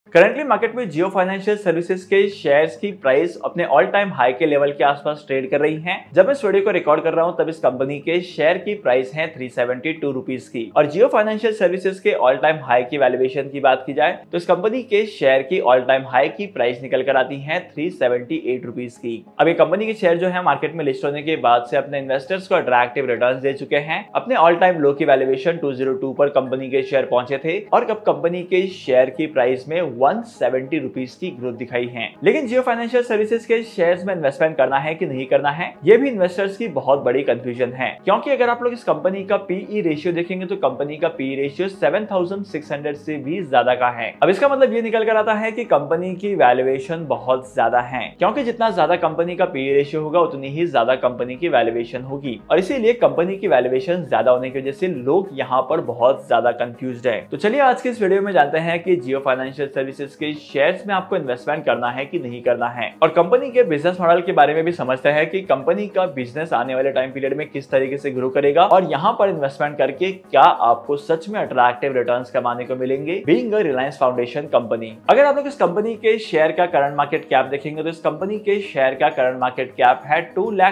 Currently market में Jio financial services के shares की प्राइस अपने ऑल टाइम हाई के लेवल के आसपास ट्रेड कर रही हैं। जब मैं इस वीडियो को रिकॉर्ड कर रहा हूं तब इस कंपनी के शेयर की प्राइस है 372 रुपीज की। और जियो फाइनेंशियल सर्विसेज के ऑल टाइम हाई की वैल्यूएशन की बात की जाए तो इस कंपनी के शेयर की ऑल टाइम हाई की प्राइस निकल कर आती है 378 रुपीज की। अब ये कंपनी के शेयर जो है मार्केट में लिस्ट होने के बाद से अपने इन्वेस्टर्स को अट्रैक्टिव रिटर्न दे चुके हैं। अपने ऑल टाइम लो की वैल्यूएशन 202 पर कंपनी के शेयर पहुंचे थे और अब कंपनी के शेयर की प्राइस में 170 रुपीज की ग्रोथ दिखाई है। लेकिन जियो फाइनेंशियल सर्विसेज के शेयर्स में इन्वेस्टमेंट करना है कि नहीं करना है, ये भी इन्वेस्टर्स की बहुत बड़ी कंफ्यूजन है। क्योंकि अगर आप लोग इस कंपनी का पीई रेशियो देखेंगे तो कंपनी का पीई रेशियो 7600 से भी ज्यादा का है। अब इसका मतलब ये निकल कर आता है कि कंपनी की वैल्यूएशन बहुत ज्यादा है, क्योंकि जितना ज्यादा कंपनी का पीई रेशियो होगा उतनी ही ज्यादा कंपनी की वैल्यूएशन होगी और इसीलिए कंपनी की वैल्यूएशन ज्यादा होने की वजह से लोग यहाँ पर बहुत ज्यादा कंफ्यूज्ड है। तो चलिए आज के इस वीडियो में जानते हैं कि जियो फाइनेंशियल सर्विसेज के शेयर्स में आपको इन्वेस्टमेंट करना है कि नहीं करना है, और कंपनी के बिजनेस मॉडल के बारे में भी समझते हैं कि कंपनी का बिजनेस आने वाले टाइम पीरियड में किस तरीके से ग्रो करेगा और यहाँ पर इन्वेस्टमेंट करके क्या आपको सच में अट्रैक्टिव रिटर्न्स कमाने को मिलेंगे being a Reliance foundation company. अगर आप लोग इस कंपनी के शेयर का करंट मार्केट कैप देखेंगे तो इस कंपनी के शेयर का करंट मार्केट कैप है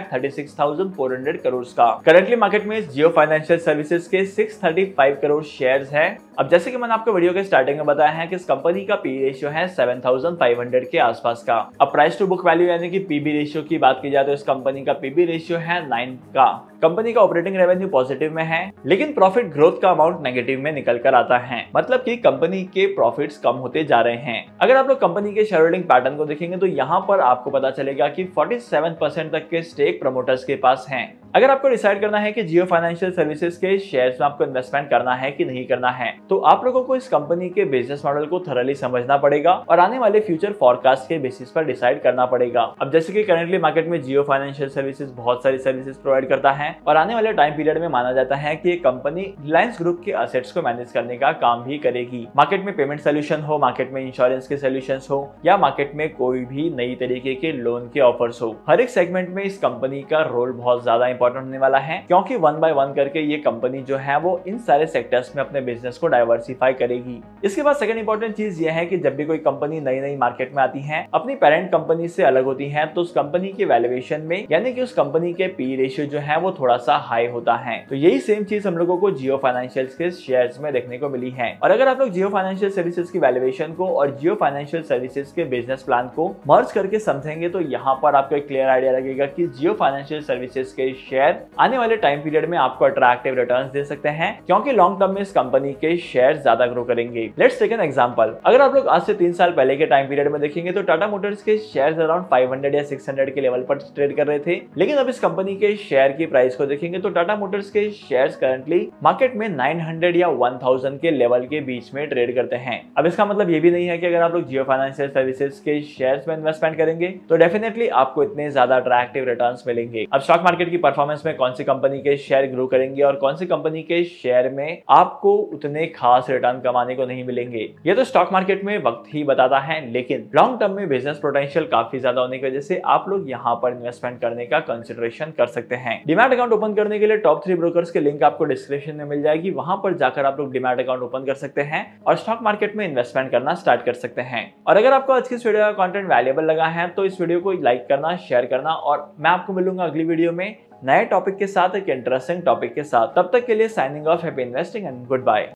2,36,400 करोड़ का। करंटली मार्केट में जियो फाइनेंशियल सर्विसेज के 635 करोड़ शेयर्स है। अब जैसे कि मैंने आपको वीडियो के स्टार्टिंग में बताया है कि इस कंपनी का पी रेशियो है 7500 के आसपास का। अब प्राइस टू बुक वैल्यू यानी कि पीबी रेशियो की बात की जाए तो इस कंपनी का पीबी रेशियो है 9 का। कंपनी का ऑपरेटिंग रेवेन्यू पॉजिटिव में है, लेकिन प्रॉफिट ग्रोथ का अमाउंट नेगेटिव में निकल कर आता है, मतलब कि कंपनी के प्रॉफिट्स कम होते जा रहे हैं। अगर आप लोग कंपनी के शेयर होल्डिंग पैटर्न को देखेंगे तो यहाँ पर आपको पता चलेगा कि 47% तक के स्टेक प्रमोटर्स के पास हैं। अगर आपको डिसाइड करना है कि जियो फाइनेंशियल सर्विसेज के शेयर्स में आपको इन्वेस्टमेंट करना है कि नहीं करना है, तो आप लोगों को इस कंपनी के बिजनेस मॉडल को थोरली समझना पड़ेगा और आने वाले फ्यूचर फॉरकास्ट के बेसिस पर डिसाइड करना पड़ेगा। अब जैसे कि करंटली मार्केट में जियो फाइनेंशियल सर्विसेज बहुत सारी सर्विसेज प्रोवाइड करता है और आने वाले टाइम पीरियड में माना जाता है कि ये कंपनी रिलायंस ग्रुप के असेट्स को मैनेज करने का काम भी करेगी। मार्केट में पेमेंट सोल्यूशन हो, मार्केट में इंश्योरेंस के सोल्यूशन हो या मार्केट में कोई भी नई तरीके के लोन के ऑफर्स हो, हर एक सेगमेंट में इस कंपनी का रोल बहुत ज्यादा इंपॉर्टेंट होने वाला है, क्योंकि वन बाय वन करके ये कंपनी जो है वो इन सारे सेक्टर्स में अपने बिजनेस को डाइवर्सिफाई करेगी। इसके बाद सेकंड इंपॉर्टेंट चीज ये है कि जब भी कोई कंपनी नई नई मार्केट में आती है, अपनी पेरेंट कंपनी से अलग होती है, तो उस कंपनी के वैल्यूएशन में यानी कि उस कंपनी के पी रेशियो जो है वो थोड़ा सा हाई होता है। तो यही सेम चीज हम लोगों को जियो फाइनेंशियल के शेयर्स में देखने को मिली है। और अगर आप लोग जियो फाइनेंशियल सर्विसेज की वैल्यूएशन को और जियो फाइनेंशियल सर्विसेज के बिजनेस प्लान को मर्ज करके समझेंगे तो यहाँ पर आपको एक क्लियर आइडिया लगेगा कि जियो फाइनेंशियल सर्विसेज के शेयर आने वाले टाइम पीरियड में आपको अट्रैक्टिव रिटर्न्स दे सकते हैं, क्योंकि लॉन्ग टर्म में इस कंपनी के शेयर ज्यादा ग्रो करेंगे। Let's take an example. अगर आप लोग आज से 3 साल पहले के टाइम पीरियड में देखेंगे तो टाटा मोटर्स के शेयर्स अराउंड 500 या 600 के लेवल पर ट्रेड कर रहे थे, लेकिन अब इस कंपनी के शेयर की प्राइस को देखेंगे तो टाटा मोटर्स के शेयर्स करंटली मार्केट में 900 या 1000 के लेवल के बीच में ट्रेड करते हैं। अब इसका मतलब ये भी नहीं है कि अगर आप लोग जियो फाइनेंशियल सर्विसेज के शेयर्स में इन्वेस्टमेंट करेंगे तो डेफिनेटली आपको इतने ज्यादा अट्रैक्टिव रिटर्न्स मिलेंगे। अब स्टॉक मार्केट की परफॉर्मेंस में कौन सी कंपनी के शेयर ग्रो करेंगे और कौन सी कंपनी के शेयर में आपको उतने खास रिटर्न कमाने को नहीं मिलेंगे, ये तो स्टॉक मार्केट में वक्त ही बताता है, लेकिन लॉन्ग टर्म में बिजनेस पोटेंशियल काफी ज्यादा होने की वजह से आप लोग यहाँ पर इन्वेस्टमेंट करने का कंसिडरेशन कर सकते हैं। डीमैट अकाउंट ओपन करने के लिए टॉप 3 ब्रोकर्स के लिंक आपको डिस्क्रिप्शन में मिल जाएगी, वहां पर जाकर आप लोग डीमैट अकाउंट ओपन कर सकते हैं और स्टॉक मार्केट में इन्वेस्टमेंट करना स्टार्ट कर सकते हैं। और अगर आपको आज की इस वीडियो का कंटेंट वैल्यूएबल लगा है तो इस वीडियो को लाइक करना, शेयर करना, और मैं आपको मिलूंगा अगली वीडियो में नए टॉपिक के साथ, एक इंटरेस्टिंग टॉपिक के साथ। तब तक के लिए signing off, happy investing and good bye.